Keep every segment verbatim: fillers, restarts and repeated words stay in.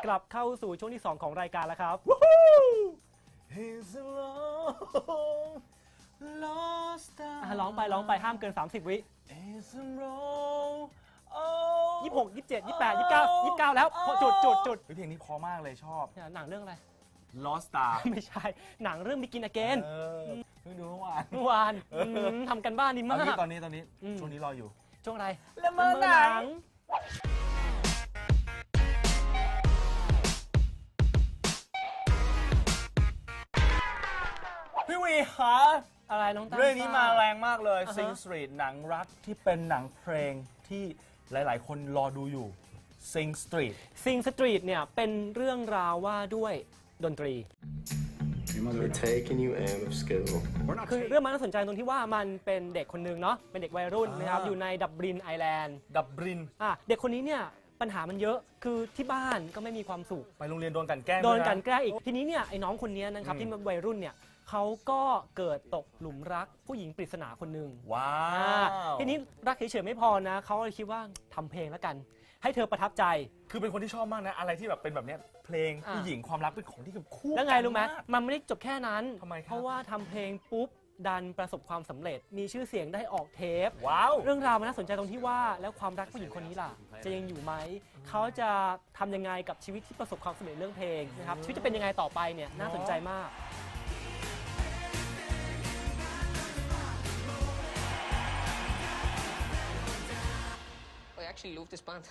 กลับเข้าสู่ช่วงที่สองของรายการแล้วครับ He's alone lost ร้องไปร้องไปห้ามเกินสามสิบวิ He's alone ยี่สิบหก ยี่สิบเจ็ด ยี่สิบแปด ยี่สิบเก้า ยี่สิบเก้าแล้วจุดจุดจุดเพลงนี้เพราะมากเลยชอบหนังเรื่องอะไร Lost Star ไม่ใช่หนังเรื่อง Begin Again เพิ่งดูเมื่อวานเมื่อวานทำกันบ้านดีมากตอนนี้ตอนนี้ช่วงนี้รออยู่ช่วงอะไรละเมอหนังพี่วีคะอะไรน้องตั้งเรื่องนี้มาแรงมากเลยอ่าฮะ Sing Street หนังรักที่เป็นหนังเพลงที่หลายๆ คนรอดูอยู่ Sing Street Sing Street เนี่ยเป็นเรื่องราวว่าด้วยดนตรี We're taking you out of school. คือเรื่องมันน่าสนใจตรงที่ว่ามันเป็นเด็กคนหนึ่งเนาะเป็นเด็กวัยรุ่นนะครับอยู่ในดับลินไอแลนด์ดับลินอ่ะเด็กคนนี้เนี่ยปัญหามันเยอะคือที่บ้านก็ไม่มีความสุขไปโรงเรียนโดนกันแกล้งโดนกันด้วยะแกล้งอีกทีนี้เนี่ยไอ้น้องคนนี้นะครับที่เป็นวัยรุ่นเนี่ยเขาก็เกิดตกหลุมรักผู้หญิงปริศนาคนหนึ่งว้าอ่าว ทีนี้รักเฉยๆไม่พอนะเขาเลยคิดว่าทำเพลงแล้วกัน ให้เธอประทับใจคือเป็นคนที่ชอบมากนะอะไรที่แบบเป็นแบบเนี้ยเพลงอ่าผู้หญิงความรักเป็นของที่แบบคู่แล้วไงรู้ไหมกันากมันไม่ได้จบแค่นั้นทำไมครับเพราะว่าทำเพลงปุ๊บดันประสบความสำเร็จ มีชื่อเสียงได้ออกเทปว้าวเรื่องราวมันน่าสนใจตรงที่ว่าแล้วความรักผู้หญิงคนนี้ล่ะ จะยังอยู่ไหม เขาจะทำยังไงกับชีวิตที่ประสบความสำเร็จเรื่องเพลงนะครับชีวิตจะเป็นยังไงต่อไปเนี่ยน่าสนใจมาก I actually love this band.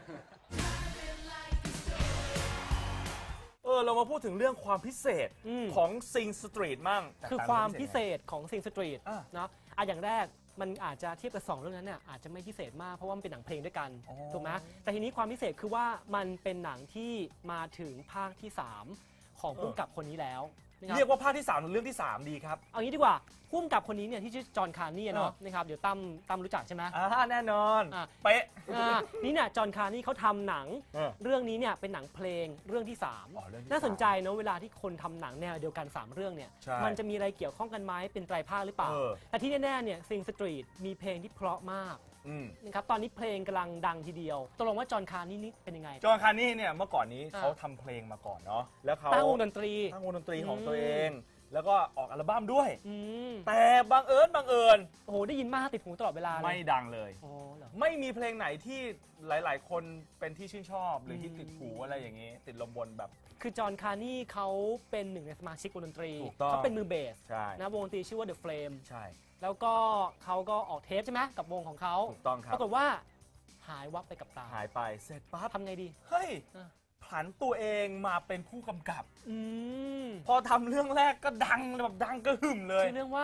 เออเรามาพูดถึงเรื่องความพิเศษอืมของ Sing Street มั่งคือแตกต่งความกับพิเศษของ Sing Street อ่ะเนาะอ่ะอย่างแรกมันอาจจะเทียบกับสองเรื่องนั้นเนี่ยอาจจะไม่พิเศษมากเพราะว่ามันเป็นหนังเพลงด้วยกันอ๋อถูกไหมแต่ทีนี้ความพิเศษคือว่ามันเป็นหนังที่มาถึงภาคที่สามของผู้กำกับคนนี้แล้วนะคบเรียกว่าภาคที่สามหรือเรื่องที่สามดีครับเอางี้ดีกว่าผู้กำกับคนนี้เนี่ยที่ชื่อจอห์นคาร์นี่เนาะเออนะครับเดี๋ยวตั้มตั้มรู้จักใช่ไหมอ่าแน่นอนอ่ะเป๊ะอ่านี่เนี่ยจอห์นคาร์นี่เขาทำหนังเออเรื่องนี้เนี่ยเป็นหนังเพลงเรื่องที่สามอ๋อเรื่องที่น่าสนใจเนอะเวลาที่คนทำหนังแนวเดียวกันสามเรื่องเนี่ยใช่มันจะมีอะไรเกี่ยวข้องกันไหมเป็นไตรภาคหรือเปล่าเออแต่ที่แน่ๆเนี่ยซิงสตรีทมีเพลงที่เพราะมากอืมนะครับตอนนี้เพลงกำลังดังทีเดียวตกลงว่าจอห์นคาร์นี่นี่เป็นยังไงจอห์นคาร์นี่เนี่ยเมื่อก่อนนี้อ่าเขาทำเพลงมาก่อนเนาะแล้วเขาตั้งวงดนตรีตั้งวงดนตรีของอืมตัวเอง แล้วก็ออกอัลบั้มด้วยอืมแต่บังเอิญบังเอิญโอ้โหได้ยินมากติดหูตลอดเวลาเลยไม่ดังเลยอ๋อเหรอไม่มีเพลงไหนที่หลายๆ คนเป็นที่ชื่นชอบหรือที่อืมติดหูอะไรอย่างนี้ ติดลมบนแบบคือจอห์นคาร์นี่เขาเป็นหนึ่งในสมาชิกวงดนตรีถูกต้องเขาเป็นมือเบสใช่นะวงดนตรีชื่อว่า The Flame ใช่แล้วก็เขาก็ออกเทปใช่ไหมกับวงของเขาถูกต้องครับปรากฏว่าหายวับไปกับตาหายไปเสร็จปั๊บทำไงดีเฮ้ยอ่ะผันตัวเองมาเป็นผู้กำกับอืมพอทำเรื่องแรกก็ดังแบบดังกระหึ่มเลยชื่อเรื่องว่า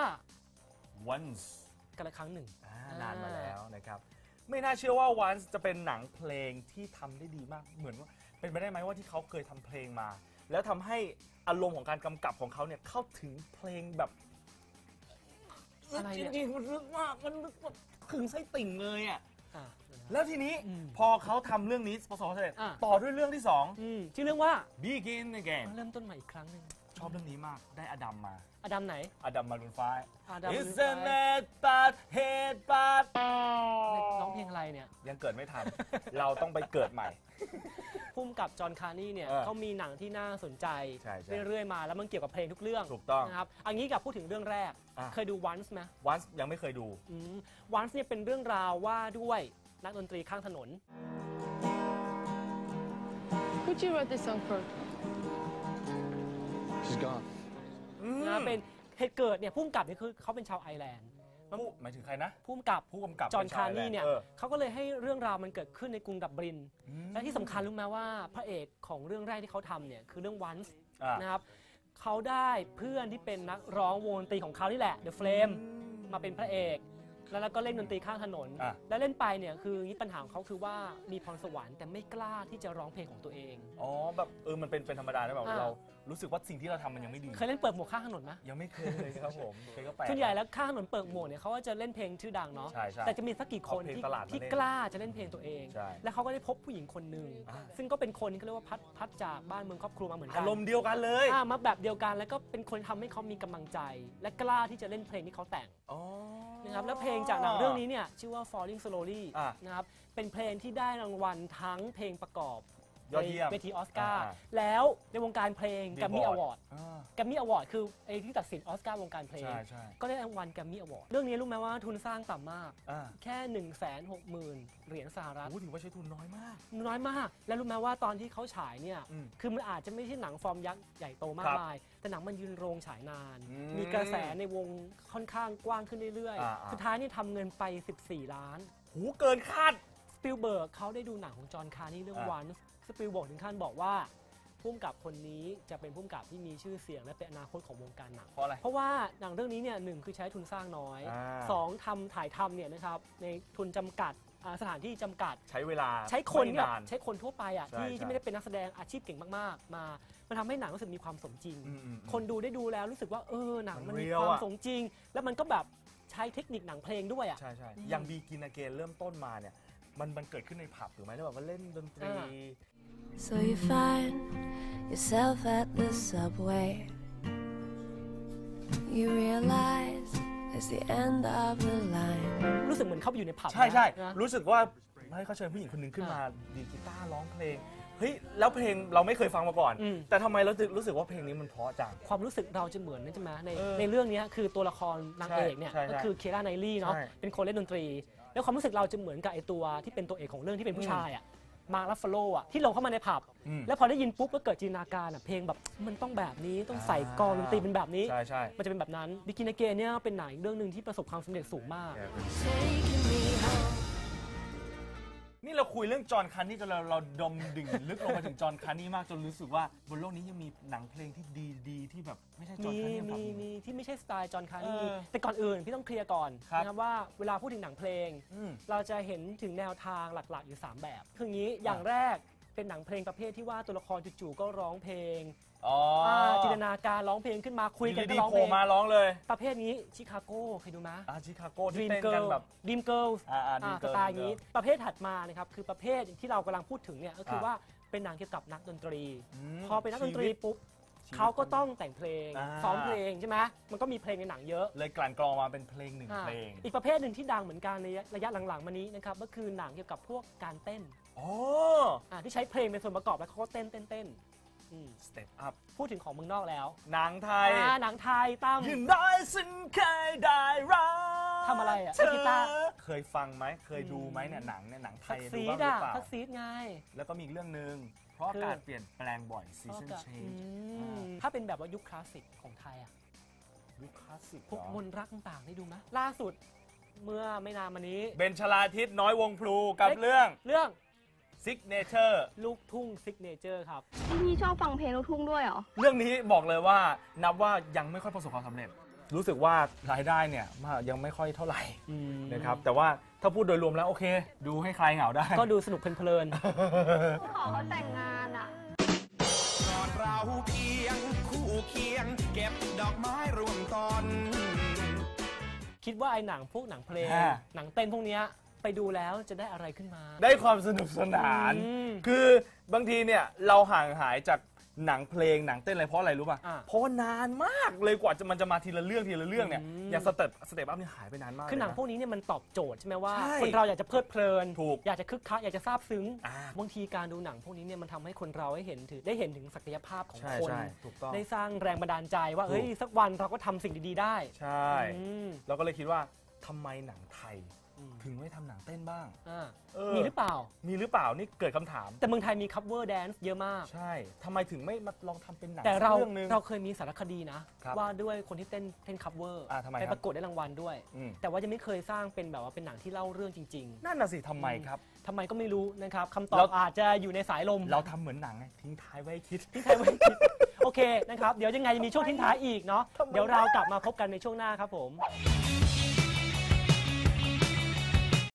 Once กันละครั้งหนึ่งอ่านานมาแล้วนะครับ ไม่น่าเชื่อว่า Once จะเป็นหนังเพลงที่ทำได้ดีมาก เหมือนว่าเป็นไปได้ไหมว่าที่เขาเคยทำเพลงมา แล้วทำให้อารมณ์ของการกำกับของเขาเนี่ยเข้าถึงเพลงแบบอะไรเนี่ยจริงๆมันลึกมากมันลึกแบบถึงไส้ติ่งเลยอ่ะอ่ะแล้วทีนี้อืมพอเขาทำเรื่องนี้ประสบความสำเร็จอ่ะต่อด้วยเรื่องที่สองอืมชื่อเรื่องว่า Begin Again เริ่มต้นใหม่อีกครั้งหนึ่งชอบเรื่องนี้มากได้อดัมมาอดัมไหนอดัมมารุนฟ้าอดัม It's Maroon a five mad bad head bad ร้องเพลงอะไรเนี่ยยังเกิดไม่ทัน เราต้องไปเกิดใหม่พุ่มกับจอห์นคาร์นี่เนี่ยเออเขามีหนังที่น่าสนใจใช่ใช่เรื่อยๆมาแล้วมันเกี่ยวกับเพลงทุกเรื่องถูกต้องนะครับอันนี้กับพูดถึงเรื่องแรกอ่ะเคยดู Once ไหม Once ยังไม่เคยดูอืม Once เนี่ยเป็นเรื่องราวว่าด้วยนักดนตรีข้างถนน Who'd you write this song for? She's gone. นะเป็นเหตุเกิดเนี่ยพุ่มกับเนี่ยคือเขาเป็นชาวไอร์แลนด์ผู้หมายถึงใครนะพุ่มกับผู้กำกับจอห์นเป็คาร์นี่เนี่ยชวไอร์แลด์เขาก็เลยให้เรื่องราวมันเกิดขึ้นในกรุงดับลินอืมและที่สำคัญรู้ไหมว่าพระเอกของเรื่องแรกที่เขาทำเนี่ยคือเรื่อง Once อ่ะนะครับเขาได้เพื่อนที่เป็นนักร้องวงดนตรีของเขานี่แหละ The Flame มาเป็นพระเอก แล้วก็เล่นดนตรีข้างถนนอ่ะแล้วเล่นไปเนี่ยคือนี่ปัญหาของเขาคือว่ามีพรสวรรค์แต่ไม่กล้าที่จะร้องเพลงของตัวเองอ๋อแบบเออมันเป็นเป็นธรรมดานะแบบอ่าเรารู้สึกว่าสิ่งที่เราทำมันยังไม่ดีเคยเล่นเปิดหมวกข้างถนนไหมยังไม่เคยเลยครับผมเพลงก็แปลกส่วนใหญ่แล้วข้างถนนเปิดหมวกเนี่ยเขาก็จะเล่นเพลงชื่อดังเนาะใช่ใช่แต่จะมีสักกี่คนเอาเพลงที่ตลาดมาที่เล่นกล้าจะเล่นเพลงตัวเองใช่แล้วเขาก็ได้พบผู้หญิงคนหนึ่งอ่าซึ่งก็เป็นคนที่เขาเรียกว่าพัดพัดจากบ้านเมืองครอบครัวมาเหมือนกัอารมณ์เดียวกันเลยอ่ามาแบบเดียวกันแล้วก็เป็นคนทำให้เขามีกำลังใจ และกล้าที่จะเล่นเพลงที่เขาแต่งอ๋อนะครับแล้วเพลงจากหนังเรื่องนี้เนี่ยชื่อว่า Falling Slowly อ่ะนะครับเป็นเพลงที่ได้รางวัลทั้งเพลงประกอบยอดเยี่ยมในเวทีออสการ์อ่าแล้วในวงการเพลงแกรมมี่อวอร์ดอ่าแกรมมี่อวอร์ดคือไอ้ที่ตัดสินออสการ์วงการเพลงใช่ใช่ก็ได้รางวัลแกรมมี่อวอร์ดเรื่องนี้รู้ไหมว่าทุนสร้างต่ำมากอ่าแค่ หนึ่งแสนหกหมื่น เหรียญสหรัฐโอ้ถือว่าใช้ทุนน้อยมากน้อยมาก แล้วรู้ไหมว่าตอนที่เขาฉายเนี่ยอืมคือมันอาจจะไม่ใช่หนังฟอร์มยักษ์ใหญ่โตมาคกรับมาย แต่หนังมันยืนโรงฉายนานอืมมีกระแสในวงค่อนข้างกว้างขึ้นเรื่อยอ่าๆๆสุดท้ายนี่ทำเงินไป สิบสี่ ล้านหูเกินคาดสปิลเบิร์กเขาได้ดูหนังของจอห์นคาร์นี่เรื่องอ่าวันสปิลเบิร์กถึงขั้นบอกว่าผู้กำกับคนนี้จะเป็นผู้กำกับที่มีชื่อเสียงและเป็นอนาคตของวงการหนังเพราะอะไรเพราะว่าหนังเรื่องนี้เนี่ยหนึ่งคือใช้ทุนสร้างน้อยอ่าสองทำถ่ายทำเนี่ยนะครับในทุนจำกัดอ่าสถานที่จำกัดใช้เวลาใช้คนไม่เนี่ยนานใช้คนทั่วไปอ่ะใช่ที่ใช่ที่ไม่ได้เป็นนักแสดงอาชีพเก่งมากๆ มา มันทำให้หนังรู้สึกมีความสมจริงอืมอืมคนดูได้ดูแล้วรู้สึกว่าเออหนังมัมันนมีเรียวความอะสมจริง แล้วมันก็แบบใช้เทคนิคหนังเพลงด้วยอ่ะใช่ใช่อืมอย่างบีกินอเกนเริ่มต้นมาเนี่ยมันมันเกิดขึ้นในผับถูกไหมที่แบบว่าเล่นดนตรีอ่า So you find yourself at the subway. You realize it's the end of the line. รู้สึกเหมือนเข้าไปอยู่ในผับใช่ใช่นะรู้สึกว่าให้เขาเชิญผู้หญิงคนหนึ่งขึ้นมาอ่าดีดกีตาร์ร้องเพลงเฮ้ยแล้วเพลงเราไม่เคยฟังมาก่อนอืมแต่ทำไมเราถึงรู้สึกว่าเพลงนี้มันเพราะจังความรู้สึกเราจะเหมือนนั่นใช่ไหมในเออในเรื่องนี้คือตัวละครนางเอกเนี่ยใช่ใช่ก็คือเคราไนลี่เนาะใช่เป็นคนเล่นดนตรี แล้วความรู้สึกเราจะเหมือนกับไอตัวที่เป็นตัวเอกของเรื่องที่เป็นผู้ชายอ่ะมาร์ค รัฟฟาโลอ่ะที่ลงเข้ามาในผับอืมแล้วพอได้ยินปุ๊บก็เกิดจินตนาการอ่ะเพลงแบบมันต้องแบบนี้ต้องใส่กลองดนตรีเป็นแบบนี้ใช่ใช่มันจะเป็นแบบนั้นบิกินเกนเนี่ยเป็นหนังอีกเรื่องหนึ่งที่ประสบความสำเร็จสูงมาก Taking me home. นี่เราคุยเรื่องจอห์นคาร์นี่จนเราเราดมดิ่งลึกลงมาถึงจอห์นคาร์นี่มากจนรู้สึกว่าบนโลกนี้ยังมีหนังเพลงที่ดีดีๆที่แบบไม่ใช่จอห์นมีคาร์นี่มีทำมีที่ไม่ใช่สไตล์จอห์นคาร์นีเออแต่ก่อนอื่นพี่ต้องเคลียร์ก่อนครับนะครับว่าเวลาพูดถึงหนังเพลงอืมเราจะเห็นถึงแนวทางหลักๆ อยู่ สาม แบบ คืออย่างนี้อย่างแรกเป็นหนังเพลงประเภทที่ว่าตัวละครจู่ๆก็ร้องเพลงอ๋ออ่าจินตนาการร้องเพลงขึ้นมาคุยกันก็ดีร้องๆเพโผลล่งมาร้องเลยประเภทนี้ชิคาโกเคยดูไหมอาชิคาโกที่ Dream เต้นกัน Girl แบบ Dream Girls อ่าอ่า Dream อ่าส Girl ไตล์อย่างนี้ ประเภทถัดมานะครับคือประเภทที่เรากำลังพูดถึงเนี่ยก็คืออ่าว่าเป็นหนังเกี่ยวกับนักดนตรีมพอเป็นนักดนตรีชีวิตปุ๊บชีวิตเขาก็ต้องแต่งเพลงอ่าซ้อมเพลงใช่ไหมมันก็มีเพลงในหนังเยอะเลยกลั่นกรองมาเป็นเพลงหนึ่งอ่าเพลงอีกประเภทหนึ่งที่ดังเหมือนกันในระยะหลังๆมานี้นะครับก็คือหนังเกี่ยวกับพวกการเต้นอ๋ออ่าที่ใช้เพลงเป็นส่วนประกอบแล้วเขาก็เต้นเต้นเต้นอืมสเต็ปอัพพูดถึงของเมืองนอกแล้วหนังไทยอ่าหนังไทยตั้มยินได้สินเคยได้รักทำอะไรอะเธเล่นกีตาร์เคยฟังไหมเคยดูไหมเนี่ยหนังเนี่ยหนังไททักยดูซีบ้างดหรืออ่ะเปล่าทักซีดไงแล้วก็มีอีกเรื่องหนึ่งเพราะคืออากาศเปลี่ยนแปลงบ่อย season อื change มถ้าเป็นแบบว่ายุคคลาสสิกของไทยอ่ะยุคคลาสสิกพวกเหรอมนต์รักต่างๆได้ดูไหมล่าสุดเมื่อไม่นานมานี้เบนชลาทิศน้อยวงพลูกับเรื่องเรื่อง Signature ลูกทุ่งซิกเนเจอร์ครับพี่ชอบฟังเพลงลูกทุ่งด้วยเหรอเรื่องนี้บอกเลยว่านับว่ายังไม่ค่อยประสบความสำเร็จ รู้สึกว่ารายได้เนี่ยยังไม่ค่อยเท่าไหร่นะครับแต่ว่าถ้าพูดโดยรวมแล้วโอเค ดูให้คลายเหงาได้ก็ดูสนุกเพลินขอเขาแต่งงานอ่ะก่อนเราเคียงคู่เคียง เก็บดอกไม้รวมตอนๆคิดว่าไอ้หนังพวกหนังเพลงฮะหนังเต้นพวกเนี้ยไปดูแล้วจะได้อะไรขึ้นมาได้ความสนุกสนานอืมคือบางทีเนี่ยเราห่างหายจากหนังเพลงหนังเต้นอะไรเพราะอะไรรู้ป่ะอ่ะเพราะว่านานมากเลยกว่าจะมันจะมาทีละเรื่องทีละเรื่องเนี่ยอืมอย่างสเต็ปสเต็ปอัพนี่หายไปนานมากคือหนังเลยะพวกนี้เนี่ยมันตอบโจทย์ใช่ไหมว่าใช่คนเราอยากจะเพลิดเพลินถูกอยากจะคึกคักอยากจะซาบซึ้งอ่าบางทีการดูหนังพวกนี้เนี่ยมันทำให้คนเราได้เห็นถึงได้เห็นถึงศักยภาพของใช่คนใช่ถูกต้องได้สร้างแรงบันดาลใจว่าถูกเฮ้ยสักวันเราก็ทำสิ่งดีๆได้ใช่อืมเราก็เลยคิดว่าทำไมหนังไทยอืมถึงไม่ทำหนังเต้นบ้างอ่าเออมีหรือเปล่ามีหรือเปล่านี่เกิดคำถามแต่เมืองไทยมี cover dance เยอะมากใช่ทำไมถึงไม่มาลองทำเป็นหนังแต่เราสักองนึงเราเคยมีสารคดีนะครับว่าด้วยคนที่เต้นเต้น cover อ่าทำไมไปครับประกวดได้รางวัลด้วยอืมแต่ว่ายังไม่เคยสร้างเป็นแบบว่าเป็นหนังที่เล่าเรื่องจริงนั่นน่ะสิทำไมครับๆทำไมก็ไม่รู้นะครับคำตอเราบอาจจะอยู่ในสายลมเราทำเหมือนหนังไงทิ้งท้ายไว้ให้คิดทิ้งท้ายไว้คิดโอเคนะครับ เดี๋ยวยังไงจะมีช่วงทิ้งท้ายอีกเนาะทำไมเดี๋ยวเรากลับมาพบกันในช่วงหน้าครับผมก